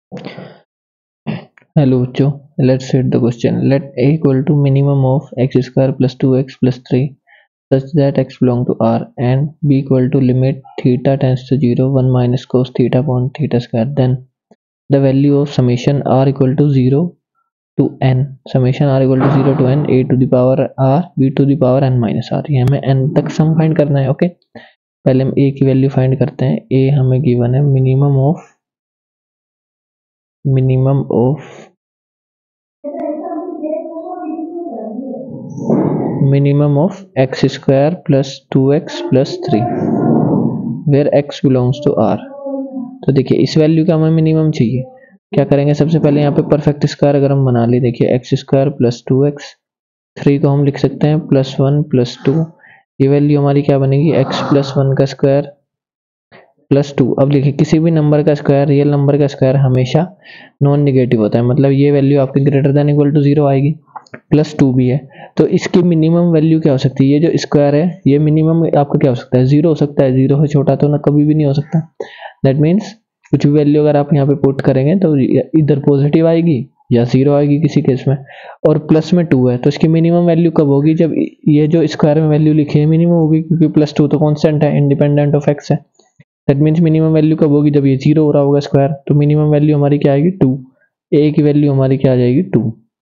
Hello बच्चों, let's set the question. Let a equal to minimum of x square plus 2x plus 3 such that x belong to R and b equal to limit theta tends to 0 1 minus cos theta upon theta square. Then the value of summation r equal to 0 to n, summation r equal to 0 to n a to the power r b to the power n minus r. ये हमें n तक sum find करना है. Okay, पहले हम a की value find करते हैं. a हमें गिवन है minimum of x square plus 2x plus 3 where x belongs to r. तो देखिए इस वैल्यू का हमें मिनिमम चाहिए. क्या करेंगे, सबसे पहले यहाँ पे परफेक्ट स्क्वायर अगर हम बना ले, देखिए एक्स स्क्वायर प्लस 2x, 3 को हम लिख सकते हैं प्लस 1 प्लस 2. ये वैल्यू हमारी क्या बनेगी, x प्लस 1 का स्क्वायर प्लस 2. अब देखिए किसी भी नंबर का स्क्वायर, रियल नंबर का स्क्वायर हमेशा नॉन निगेटिव होता है, मतलब ये वैल्यू आपके ग्रेटर देन इक्वल टू 0 आएगी. प्लस 2 भी है, तो इसकी मिनिमम वैल्यू क्या हो सकती है, ये जो स्क्वायर है ये मिनिमम आपका क्या हो सकता है, 0 हो सकता है. 0 से छोटा तो ना कभी भी नहीं हो सकता. दैट मीन्स कुछ भी वैल्यू अगर आप यहाँ पे पुट करेंगे तो इधर पॉजिटिव आएगी या 0 आएगी किसी केस में, और प्लस में 2 है तो इसकी मिनिमम वैल्यू कब होगी, जब ये जो स्क्वायर में वैल्यू लिखी है मिनिमम होगी, क्योंकि प्लस 2 तो कॉन्स्टेंट है, इंडिपेंडेंट ऑफ एक्स है. दैट मीन्स मिनिमम वैल्यू कब होगी, जब ये 0 हो रहा होगा स्क्वायर, तो मिनिमम वैल्यू हमारी क्या आएगी 2. ए की वैल्यू हमारी क्या आ जाएगी 2.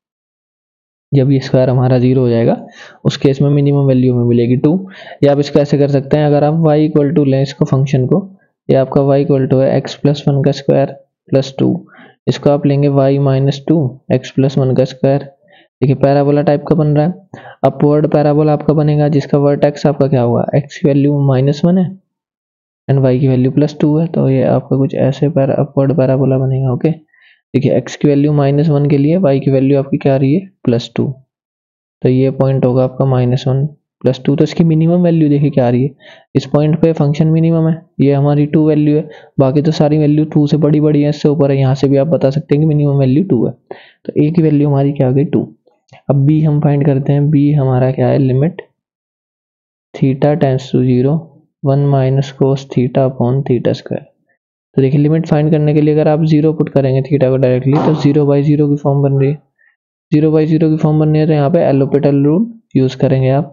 जब ये स्क्वायर हमारा 0 हो जाएगा उस केस में मिनिमम वैल्यू में मिलेगी 2. या आप इसको ऐसे कर सकते हैं, अगर आप y इक्वल टू लें इसको फंक्शन को, ये आपका y इक्वल टू है x प्लस 1 का स्क्वायर प्लस 2, इसको आप लेंगे y माइनस 2 x प्लस 1 का स्क्वायर. देखिए पैराबोला टाइप का बन रहा है. अपवर्ड पैराबोला आपका बनेगा जिसका वर्टेक्स आपका क्या होगा, x की वैल्यू -1 है एंड y की वैल्यू +2 है, तो ये आपका कुछ ऐसे अपवर्ड पैराबोला बनेगा. ओके, देखिए x की वैल्यू -1 के लिए y की वैल्यू आपकी क्या आ रही है +2, तो ये पॉइंट होगा आपका -1 +2. तो इसकी मिनिमम वैल्यू देखिए क्या आ रही है, इस पॉइंट पे फंक्शन मिनिमम है, ये हमारी 2 वैल्यू है, बाकी तो सारी वैल्यू 2 से बड़ी बड़ी है, इससे ऊपर है. यहाँ से भी आप बता सकते हैं कि मिनिमम वैल्यू 2 है, तो a की वैल्यू हमारी क्या आ गई 2. अब b हम फाइंड करते हैं. b हमारा क्या है, limit theta tends to 0 1 minus cos theta upon theta square. तो देखिए लिमिट फाइंड करने के लिए अगर आप 0 पुट करेंगे थीटा को डायरेक्टली, तो 0/0 की फॉर्म बन रही है. 0/0 की फॉर्म बननी है तो यहाँ पे एलोपिटल रूल यूज करेंगे आप.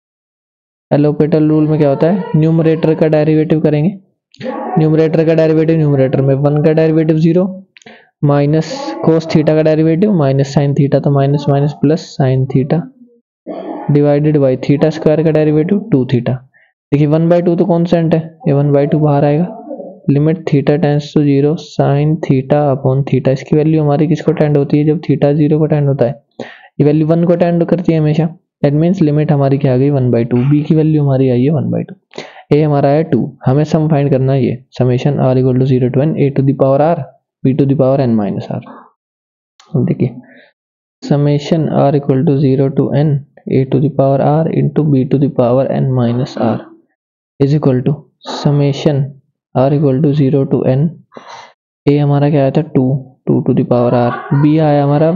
एलोपिटल रूल में क्या होता है, न्यूमरेटर का डेरिवेटिव करेंगे. न्यूमरेटर का डेरिवेटिव, न्यूमरेटर में 1 का डेरिवेटिव 0 माइनस कोस थीटा का डेरिवेटिव माइनस साइन थीटा, तो minus minus plus sine theta divided by theta square का डेरिवेटिव 2 थीटा. देखिए 1/2 तो कॉन्स्टेंट है, ये 1/2 बाहर आएगा. Limit theta tends to 0 sine theta upon theta. इसकी वैल्यू हमारी किसको टेंड होती है, जब थीटा 0 को टेंड होता है, ये वैल्यू 1 को टेंड करती है हमेशा. दैट मीन्स लिमिट हमारी क्या आ गई 1/2. बी की वैल्यू हमारी आई है 1/2. ए हमारा है 2. हमें सम फाइंड करना है, ये summation r equal to 0 to n a to the power r b to the power n minus r. देखिए summation r equal to 0 to n a to the power r into b to the power n minus r is equal to summation r equal to 0 to n. a हमारा क्या आया था 2 to the power r, b आया हमारा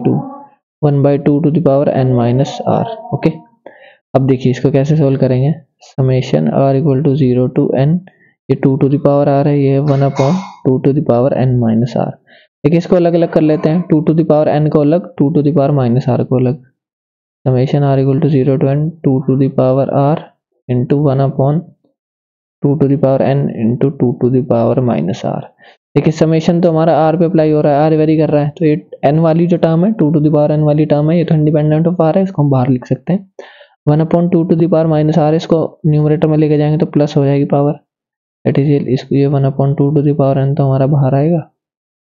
1/2 to the power n minus r. Okay, अब देखिए इसको कैसे सोल्व करेंगे. Summation r equal to 0 to n, ये 2 to the power r है, ये 1/2 to the power n minus r. देखिए इसको अलग अलग कर लेते हैं, 2 to the power n को अलग, 2 to the power minus r को अलग. Summation r equal to 0 to n 2 to the power r into 1/2 to the power n into 2 to the power minus r. देखिए समेशन तो हमारा r पे apply हो रहा है, r वेरी कर रहा है, तो ये n वाली जो टर्म है 2 to the power n वाली टर्म है, ये तो इंडिपेंडेंट ऑफ r है, इसको हम बाहर लिख सकते हैं. 1/2 to the power minus r, इसको न्यूमरेटर में लेके जाएंगे तो प्लस हो जाएगी पावर, दैट इज इसको ये 1/2 to the power n तो हमारा बाहर आएगा,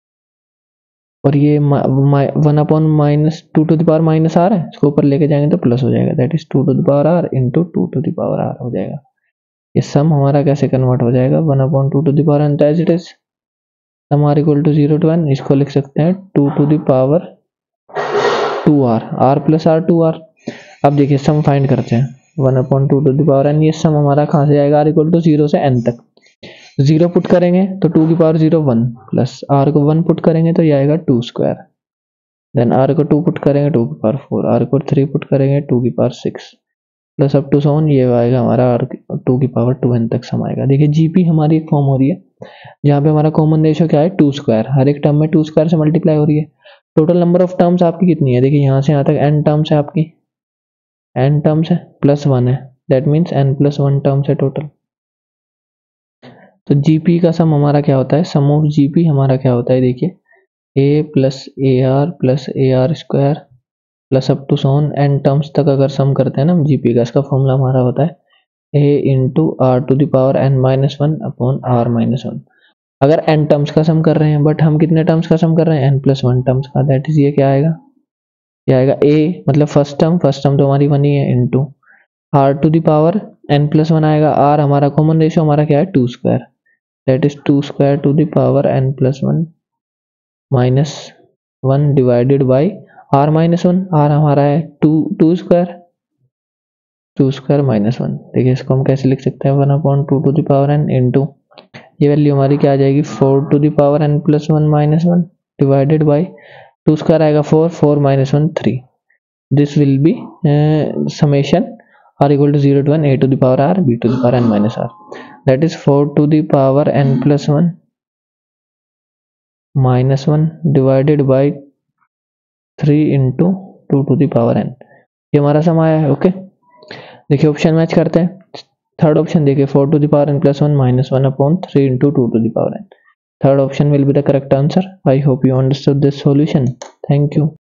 और ये 1/-2 to the power minus r है, इसको ऊपर लेके जाएंगे तो प्लस हो जाएगा, that is 2 to the power r into 2 to the power r हो जाएगा. ये सम हमारा कैसे कन्वर्ट हो जाएगा, 1/2 to the power n as it is, sum r equal to 0 to n, इसको लिख सकते हैं 2 to the power 2r, r plus r 2r. अब देखिए सम फाइंड करते हैं, 1/2 to the power n, ये सम हमारा कहाँ से आएगा, r इक्वल टू 0 से n तक. 0 पुट करेंगे तो 2 की पावर 0 1 प्लस r को 1 पुट करेंगे तो ये आएगा 2 स्क्वायर. देन r को 2 पुट करेंगे 2 की पावर 4, r को 3 पुट करेंगे 2 की पावर 6 प्लस अप टू 7, ये आएगा हमारा r 2 की पावर 2n तक सम आएगा. देखिए जीपी हमारी एक फॉर्म हो रही है, जहाँ पे हमारा कॉमन रेशियो क्या है 2 स्क्वायर, हर एक टर्म में 2 स्क्वायर से मल्टीप्लाई हो रही है। टोटल नंबर ऑफ टर्म्स आपकी कितनी है, देखिए यहाँ से यहाँ तक n टर्म्स है आपकी, n टर्म्स है +1 है, दैट मीन्स n+1 टर्म्स है टोटल। तो जीपी का सम हमारा क्या होता है, सम ऑफ जीपी हमारा क्या होता है, देखिए a plus a r square plus up to so on n terms तक अगर सम करते हैं ना जीपी का, इसका फॉर्मूला हमारा होता है a into r to the power n-1 upon r-1। अगर n टर्म्स का सम कर रहे हैं, बट हम कितने टर्म्स का सम कर रहे हैं, n+1 टर्म्स का, दैट इज ये क्या आएगा, ये आएगा a मतलब फर्स्ट टर्म तो हमारी 1 ही है, into r to the power n+1 आएगा, r हमारा कॉमन रेशियो हमारा क्या है 2 square, that is 2 square to the power n+1 minus 1 divided by r-1, r हमारा है 2 स्क्वायर, 2 स्क्वायर माइनस 1। देखिए इसको हम कैसे लिख सकते हैं, 1/2 to the power n into ये वैल्यू हमारी क्या आ जाएगी 4 to the power n+1 minus 1 divided by 2 square आएगा 4 minus 1 3। This will be summation r equal to 0 to 1 a to the power r b to the power n minus r, that is 4 to the power n+1 minus 1 divided by 3 into 2 to the power n। ये हमारा सम आया है। Okay, देखिए option match करते हैं। Third option देखिए 4 to the power n+1 minus 1 upon 3 into 2 to the power n। Third option will be the correct answer. I hope you understood this solution. Thank you.